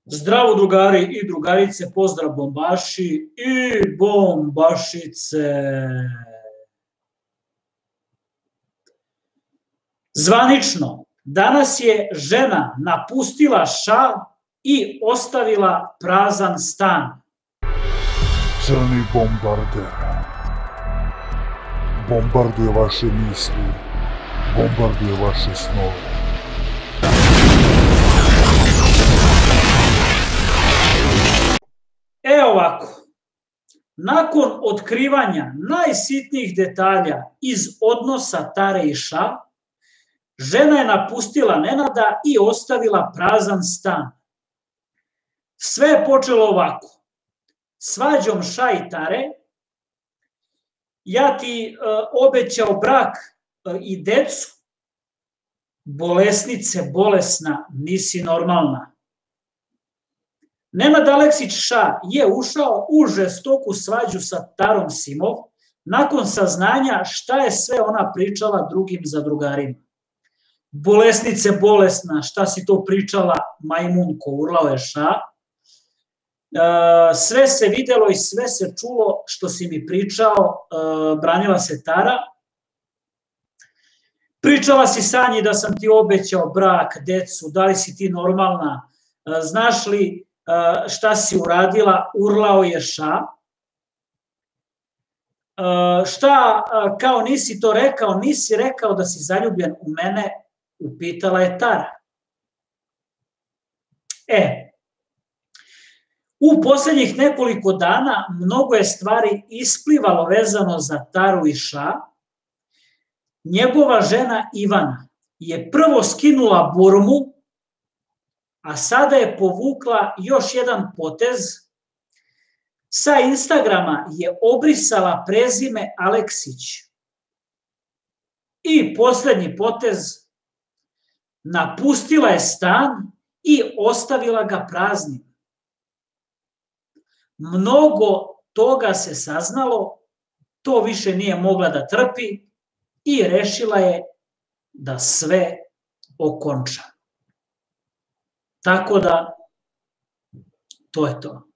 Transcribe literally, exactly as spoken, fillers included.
Zdravo drugari i drugarice, pozdrav bombaši i bombašice. Zvanično, danas je žena napustila šal i ostavila prazan stan. Crni bombarder bombarduje vaše misli, bombarduje vaše snove. E ovako, nakon otkrivanja najsitnijih detalja iz odnosa Tare i Ša, žena je napustila Nenada i ostavila prazan stan. Sve je počelo ovako. Svađom Ša i Tare, ja ti uh, obećao brak uh, i decu, bolesnice, bolesna, nisi normalna. Nenad Aleksić Ša je ušao u žestoku svađu sa Tarom Simov nakon saznanja šta je sve ona pričala drugim zadrugarima. Bolesnice, bolesna, šta si to pričala, majmunko, urlao je Ša. Sve se videlo i sve se čulo što si mi pričao, branila se Tara. Pričala si Sanji da sam ti obećao brak, decu, da li si ti normalna, znaš li šta si uradila, urlao je Ša. Šta, kao nisi to rekao, nisi rekao da si zaljubljen u mene, upitala je Tara. E, u posljednjih nekoliko dana mnogo je stvari isplivalo vezano za Taru i Ša. Njegova žena Ivana je prvo skinula burmu, a sada je povukla još jedan potez. Sa Instagrama je obrisala prezime Aleksić. I posljednji potez, napustila je stan i ostavila ga praznim. Mnogo toga se saznalo, to više nije mogla da trpi i rešila je da sve okonča. Tako da, to je to.